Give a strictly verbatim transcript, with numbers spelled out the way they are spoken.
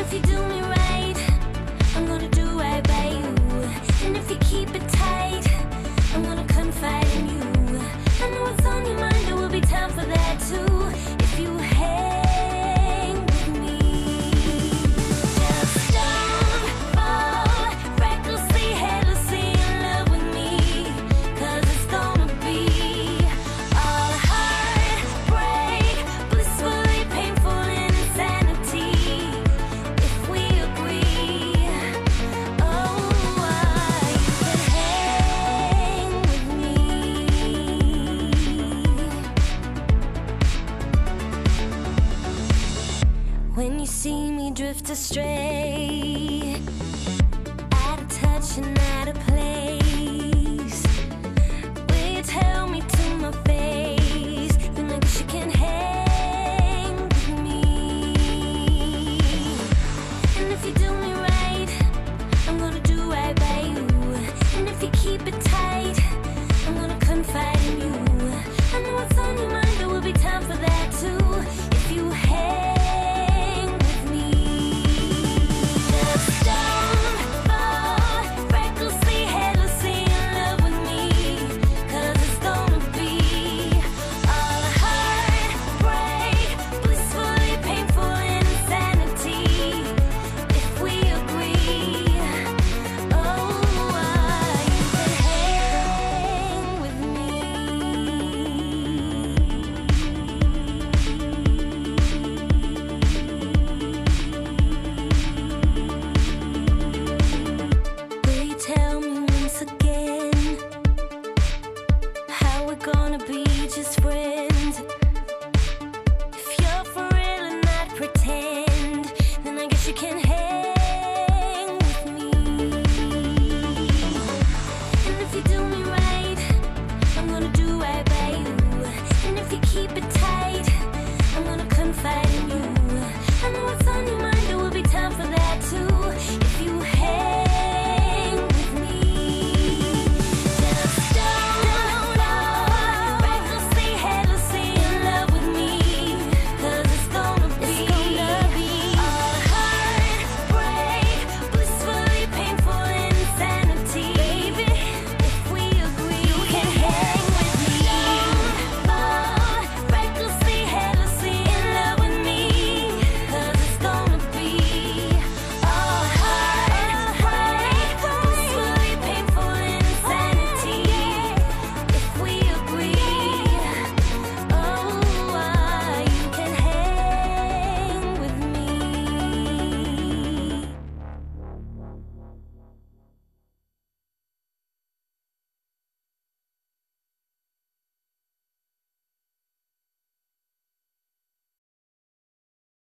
if you do me right, I'm gonna do right by you. And if you keep it tight, I'm gonna confide in you. I know what's on your mind, there will be time for that too. If you hang with me, just don't fall recklessly, headlessly in love with me. Cause it's gonna be all heartbreak, blissfully painful insanity. If we agree, oh, you can hang with me. When you see me drift astray, out of touch and out of place, will you tell me to my face, then I guess you can hang with me. And if you do me right, I'm gonna do right by you. And if you keep it tight, I'm gonna confide in you. I know what's on your mind, there will be time for that too. If you hang with me, just don't fall recklessly, headlessly in love with me. Cause it's gonna be all heartbreak, blissfully painful insanity. If we agree, oh, you can hang with me. Will you tell me once again how we're gonna be just friends? If you're for real and not pretend, then I guess you can hang